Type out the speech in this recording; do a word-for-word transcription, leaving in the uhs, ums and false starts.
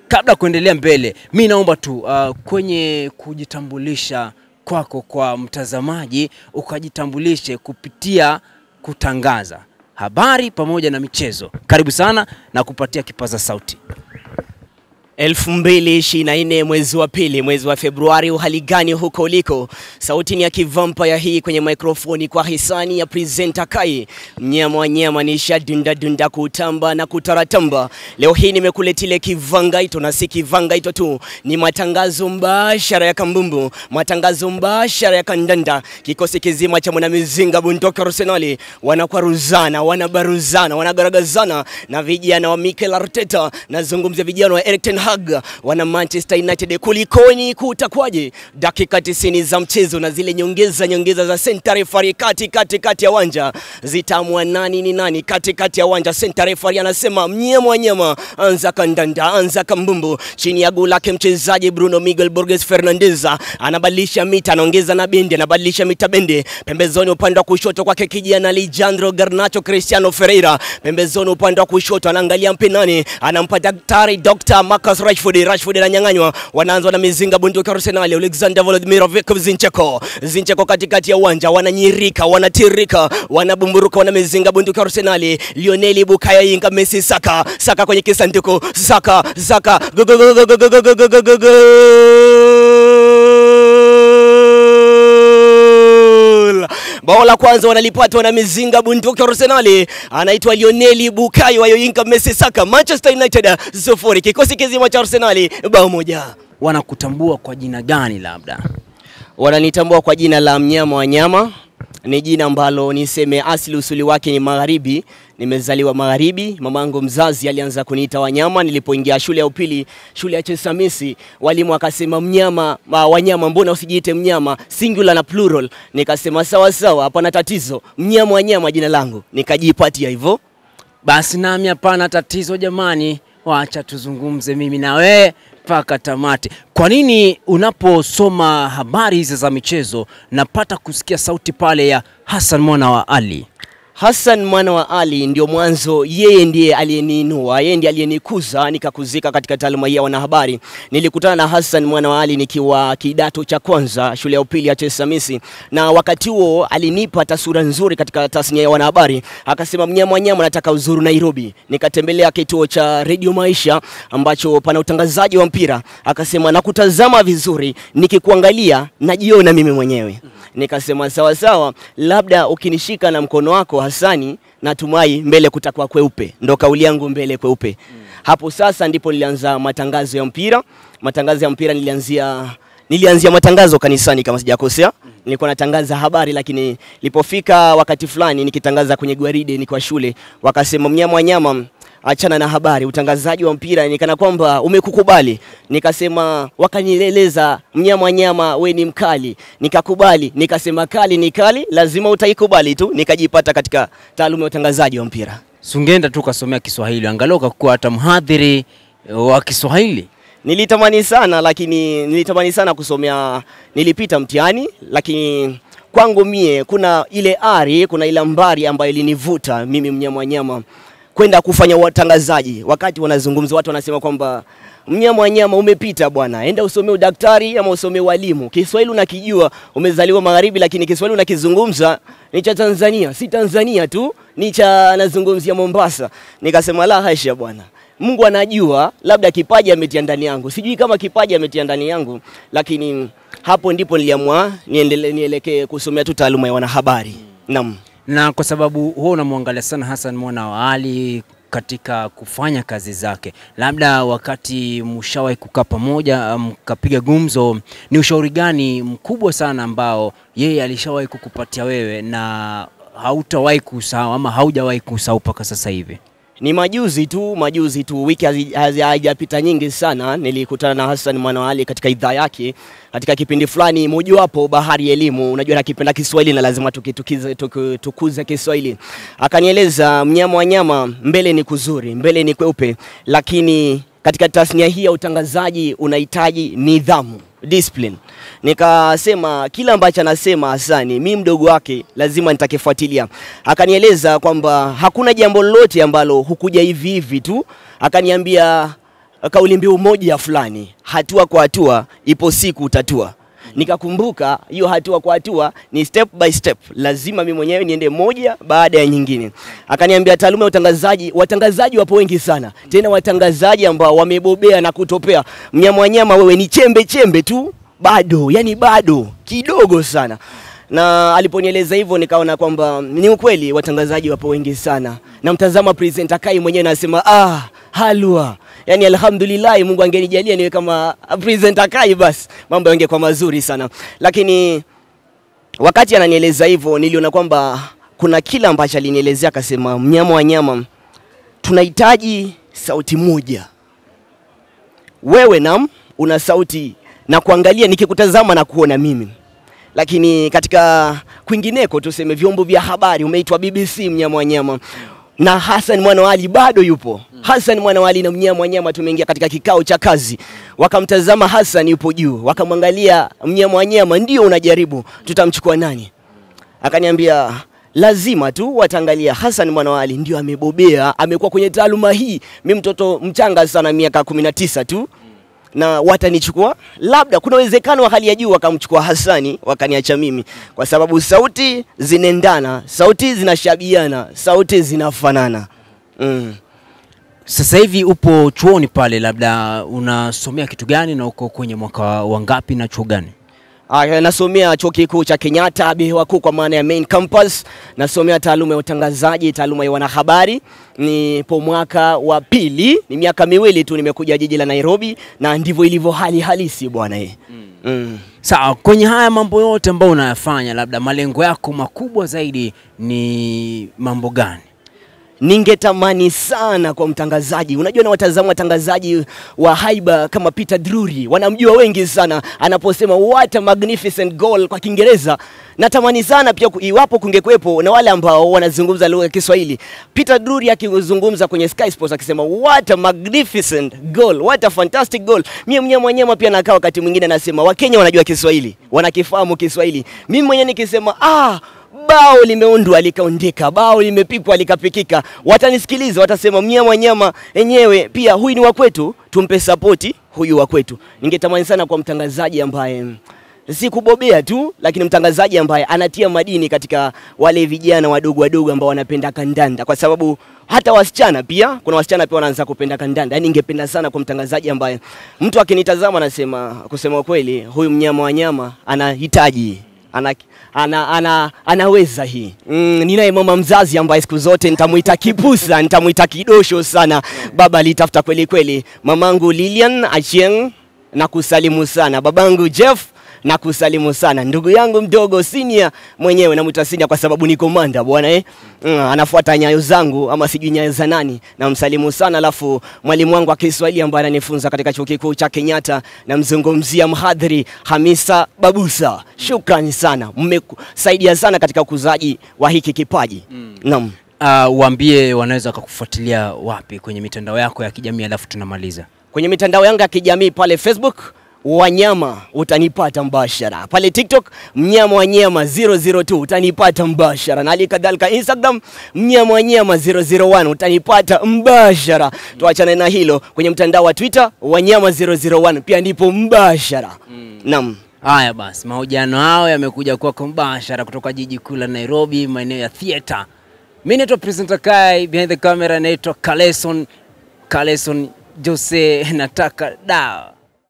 kabla kuendelea mbele, mimi naomba tu uh, kwenye kujitambulisha kwako kwa mtazamaji, ukajitambulishe kupitia Kutangaza, Habari pamoja na Michezo. Karibu sana na kupatia kipaza sauti. elfu mbili ishirini na nne mwezi wa pili, mwezi wa Februari. Uhali gani huko uliko? Sauti ni ya kivampaya hii kwenye mikrofoni kwa hisani ya presenter Kai. Mnyama wa nyama ni shadunda dunda kutamba na kutaratamba. Leo hii nimekuletile kivangaito, na si kivangaito tu, ni matangazo mbashara ya kambumbu, matangazo mbashara ya kandanda. Kikosi kizima cha Mwanamizinga bundoka Arsenali wanakwaruzana, wanabaruzana, wanagaragazana na vijana wa Mikel Arteta. Nazungumzia vijana wa Eric Ten Hag, wana Manchester United. Kulikoni, kutakwaje? Dakika tisini za mchezo na zile nyongeza nyongeza za center referee kati kati kati ya uwanja zitamwa nani ni nani kati kati ya uwanja. Center referee anasema mnyama wa nyama, anza kandanda, anza kambumbu. Chini ya goli lake mchezaji Bruno Miguel Borges Fernandez anabadilisha mita, anaongeza na bendi, anabadilisha mita bendi. Pembezoni upande wa kushoto kwake kijana Alejandro Garnacho Cristiano Ferreira. Pembezoni upande wa kushoto anaangalia mpinani, anampa daktari Doctor Marcus Rashford. Rashford ananyang'anywa, wanaanza na mizinga bunduki Arsenal. Alexander Volodymyrovich Zinchenko, Zinchenko katikati ya uwanja, wananyirika, wanatirika, wanabumburuka, wana mizinga bunduki Arsenal. Lionel Bukaya Yinga Messi Saka, Saka kwenye kisanduku, Saka, Saka, go go go go go go go go go go go. Bao la kwanza wanalipata wana mizinga bunduki Arsenal, anaitwa Lionel Bukayo Yinga Messi Saka. Manchester United sufuri, kikosi kizima cha Arsenal bao moja. Wanakutambua kwa jina gani labda? Wananitambua kwa jina la mnyama wa nyama. Ni jina ambalo niseme asili usuli wake ni magharibi. Nimezaliwa magharibi. Mamangu mzazi alianza kuniita wanyama nilipoingia shule ya upili, shule ya Chesamisi. Walimu akasema mnyama, wanyama, mbona usijiite mnyama singular na plural? Nikasema sawa sawa, hapana tatizo, mnyama wanyama jina langu, nikajipatia hivyo. Basi nami hapana tatizo jamani, waacha tuzungumze mimi na wewe paka tamati. Kwa nini unaposoma habari hizi za michezo napata kusikia sauti pale ya Hassan Mwana wa Ali? Hassan Mwana wa Ali ndio mwanzo, yeye ndiye aliyeniinua, yeye ndiye aliyenikuza nikakuzika katika taaluma hii ya wanahabari. Nilikutana na Hassan Mwana wa Ali nikiwa kidato cha kwanza shule ya upili ya Chesamisi, na wakati huo alinipa taswira nzuri katika tasnia ya wanahabari. Akasema mnyama wa nyama, nataka uzuru Nairobi. Nikatembelea kituo cha Radio Maisha ambacho pana utangazaji wa mpira. Akasema nakutazama vizuri, nikikuangalia najiona mimi mwenyewe. Nikasema sawa sawa, labda ukinishika na mkono wako Hassani, natumai mbele kutakuwa kweupe. Ndo kauli yangu, mbele kweupe. Mm. Hapo sasa ndipo nilianza matangazo ya mpira. Matangazo ya mpira nilianzia nilianzia matangazo kanisani kama sijakosea. Mm. Nilikuwa natangaza habari, lakini nilipofika wakati fulani nikitangaza kwenye gwaride nikiwa shule, wakasema mnyama wa nyama, achana na habari, utangazaji wa mpira nikana kwamba umekukubali. Nikasema, wakanieleza mnyama wa nyama we ni mkali. Nikakubali, nikasema kali ni kali, lazima utaikubali tu. Nikajipata katika taaluma ya utangazaji wa mpira. Sungenda tu kasomea Kiswahili, angalau kuwa hata mhadhiri wa Kiswahili. Nilitamani sana, lakini nilitamani sana kusomea, nilipita mtihani, lakini kwangu mie kuna ile ari, kuna ile mbari ambayo ilinivuta mimi mnyama wa nyama kwenda kufanya watangazaji. Wakati wanazungumza watu wanasema kwamba mnyama wa nyama umepita bwana, enda usomee udaktari ama usomee walimu. Kiswahili unakijua, umezaliwa magharibi, lakini Kiswahili unakizungumza ni cha Tanzania, si Tanzania tu, ni cha nazungumzia Mombasa. Nikasema la hasha bwana, Mungu anajua, labda kipaji ametia ndani yangu. Sijui kama kipaji ametia ndani yangu, lakini hapo ndipo niliamua niendelee nielekee kusomea tu taaluma ya wanahabari. Naam. Na kwa sababu huo unamwangalia sana Hassan Mwana wa Ali katika kufanya kazi zake, labda wakati mshawahi kukaa pamoja mkapiga gumzo, ni ushauri gani mkubwa sana ambao yeye alishawahi kukupatia wewe na hautawahi kusahau ama haujawahi kusahau mpaka sasa hivi? Ni majuzi tu, majuzi tu, wiki haijapita nyingi sana, nilikutana na Hassan Mwana wa Ali katika idhaa yake katika kipindi fulani mojawapo, Bahari ya Elimu. Unajua nakipenda Kiswahili na lazima tukitukize tukuze Kiswahili. Akanieleza mnyama wa nyama, mbele ni kuzuri, mbele ni kweupe, lakini katika tasnia hii ya utangazaji unahitaji nidhamu, discipline. Nikasema kila ambacho anasema Hasani, mimi mdogo wake lazima nitakifuatilia. Akanieleza kwamba hakuna jambo lolote ambalo hukuja hivi hivi tu. Akaniambia kauli mbiu moja fulani, hatua kwa hatua ipo siku utatua. Nikakumbuka hiyo hatua kwa hatua ni step by step, lazima mimi mwenyewe niende moja baada ya nyingine. Akaniambia taaluma ya utangazaji, watangazaji wapo wengi sana, tena watangazaji ambao wamebobea na kutopea. Mnyama wewe ni chembe chembe tu, bado, yani bado kidogo sana. Na aliponieleza hivyo nikaona kwamba ni ukweli, watangazaji wapo wengi sana. Na mtazama presenter Kai mwenyewe anasema ah, halwa. Yani alhamdulillah, Mungu angenijalia niwe kama presenter Kai, basi mambo yangekuwa mazuri sana. Lakini wakati ananieleza hivyo niliona kwamba kuna kila ambacho alinielezea. Akasema mnyama wa nyama, tunahitaji sauti moja. Wewe nam una sauti na kuangalia, nikikutazama na kuona mimi. Lakini katika kwingineko tuseme vyombo vya habari umeitwa B B C mnyama wa nyama. Na Hassan Mwanawali bado yupo. Hassan Mwanawali na mnyama wa nyama tumeingia katika kikao cha kazi. Wakamtazama Hassan yupo juu, wakamwangalia mnyama wa nyama, ndio unajaribu, tutamchukua nani? Akaniambia lazima tu wataangalia Hassan Mwanawali ndio amebobea, amekuwa kwenye taaluma hii. Mimi mtoto mchanga sana, miaka kumi na tisa tu. Na watanichukua, labda kuna uwezekano wa hali ya juu wakamchukua Hassani wakaniacha mimi, kwa sababu sauti zinaendana, sauti zinashabiana, sauti zinafanana. Mm. Sasa hivi upo chuoni pale, labda unasomea kitu gani na uko kwenye mwaka wa ngapi na chuo gani? Ah, nasomea Chuo Kikuu cha Kenyatta, Behewa Kuu kwa maana ya main campus. Nasomea taaluma ya utangazaji, taaluma ya wanahabari. Nipo mwaka wa pili, ni miaka miwili tu nimekuja jiji la Nairobi, na ndivyo ilivyo hali halisi bwana eh. Mm. Mm. Sawa, kwenye haya mambo yote ambayo unayafanya, labda malengo yako makubwa zaidi ni mambo gani? Ningetamani sana kwa mtangazaji. Unajua na watazama watangazaji wa haiba kama Peter Drury, wanamjua wengi sana anaposema what a magnificent goal kwa Kiingereza. Natamani sana pia iwapo kungekuepo na wale ambao wanazungumza lugha ya Kiswahili. Peter Drury akizungumza kwenye Sky Sports akisema what a magnificent goal, what a fantastic goal. Mimi mwenyewe mwenyewe pia nakaa wakati mwingine nasema Wakenya wanajua Kiswahili, wanakifahamu Kiswahili. Mimi mwenyewe nikisema ah, bao limeundwa likaondeka, bao limepikwa likapikika, watanisikiliza, watasema mnyama nyama enyewe pia huyu ni wa kwetu, tumpe support huyu wa kwetu. Ningetamani sana kwa mtangazaji ambaye si kubobea tu, lakini mtangazaji ambaye anatia madini katika wale vijana wadogo wadogo ambao wanapenda kandanda, kwa sababu hata wasichana pia, kuna wasichana pia wanaanza kupenda kandanda. Yani ningependa sana kwa mtangazaji ambaye mtu akinitazama anasema kusema kweli huyu mnyama wa nyama anahitaji, ana ana ana anaweza hii. Mm, ninaye mama mzazi ambaye siku zote nitamuita kipusa, nitamuita kidosho sana. Baba alitafuta kweli kweli. Mamangu Lilian Achieng na kusalimu sana. Babangu Jeff na kusalimu sana. Ndugu yangu mdogo Senior mwenyewe namuita Senior kwa sababu ni komanda bwana eh. Mm, anafuata nyayo zangu ama sijui nyayo za nani, na msalimu sana. Alafu mwalimu wangu wa Kiswahili ambaye ananifunza katika Chuo Kikuu cha Kenyatta, na mzungumzia mhadhiri Hamisa Babusa. Shukrani sana. Mmesaidia sana katika ukuzaji wa hiki kipaji. Mm. Naam. Uh, waambie wanaweza kukufuatilia wapi kwenye mitandao yako ya kijamii, alafu tunamaliza. Kwenye mitandao yangu ya kijamii pale Facebook Wanyama utanipata mbashara. Pale TikTok mnyama wanyama zero zero two utanipata mbashara. Na alikadhalika Instagram mnyama wanyama zero zero one utanipata mbashara. Mm. Tuachane na hilo. Kwenye mtandao wa Twitter wanyama zero zero one pia ndipo mbashara. Mm. Naam. Haya basi, mahojiano hao yamekuja kwa mbashara kutoka jiji kuu la Nairobi, maeneo ya theater. Mimi naitwa presenter Kai, behind the camera naitwa Kaleson Kaleson Jose nataka dawa.